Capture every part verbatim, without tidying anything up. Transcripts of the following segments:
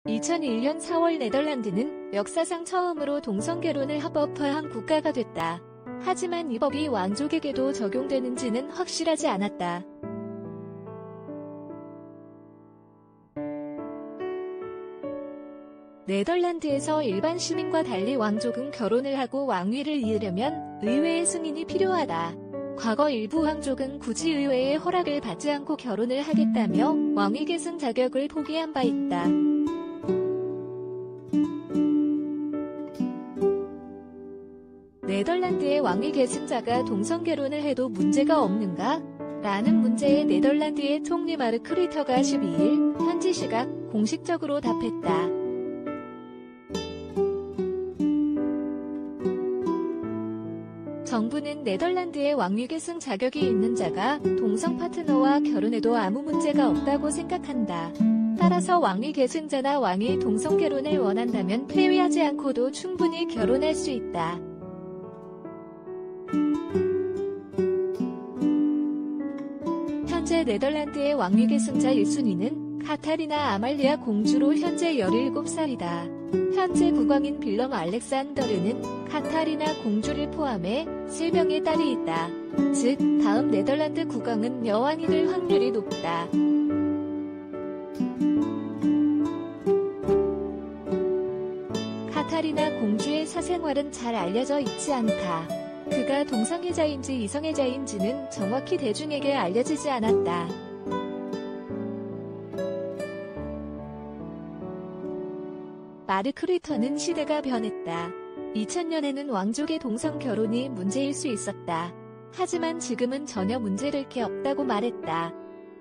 이천일 년 사월 네덜란드는 역사상 처음으로 동성결혼을 합법화한 국가가 됐다. 하지만 이 법이 왕족에게도 적용되는지는 확실하지 않았다. 네덜란드에서 일반 시민과 달리 왕족은 결혼을 하고 왕위를 이으려면 의회의 승인이 필요하다. 과거 일부 왕족은 굳이 의회의 허락을 받지 않고 결혼을 하겠다며 왕위 계승 자격을 포기한 바 있다. 네덜란드의 왕위 계승자가 동성결혼을 해도 문제가 없는가? 라는 문제에 네덜란드의 총리 마르크 르터가 십이 일 현지 시각 공식적으로 답했다. 정부는 네덜란드의 왕위 계승 자격이 있는 자가 동성 파트너와 결혼해도 아무 문제가 없다고 생각한다. 따라서 왕위 계승자나 왕이 동성 결혼을 원한다면 폐위하지 않고도 충분히 결혼할 수 있다. 현재 네덜란드의 왕위 계승자 일 순위는 카타리나 아말리아 공주로 현재 열일곱 살이다. 현재 국왕인 빌럼 알렉산더르는 카타리나 공주를 포함해 세 명의 딸이 있다. 즉, 다음 네덜란드 국왕은 여왕이 될 확률이 높다. 카타리나 공주의 사생활은 잘 알려져 있지 않다. 그가 동성애자인지 이성애자인지는 정확히 대중에게 알려지지 않았다. 마르크 르터는 시대가 변했다. 이천 년에는 왕족의 동성 결혼이 문제일 수 있었다. 하지만 지금은 전혀 문제될 게 없다고 말했다.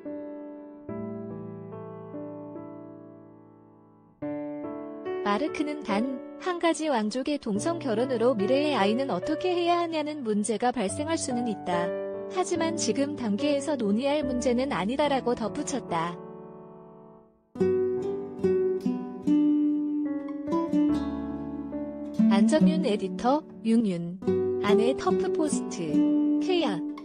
마르크는 단 한 가지 왕족의 동성 결혼으로 미래의 아이는 어떻게 해야 하냐는 문제가 발생할 수는 있다. 하지만 지금 단계에서 논의할 문제는 아니다라고 덧붙였다. 안정윤 에디터, 윤윤. 아내 터프포스트. 케이아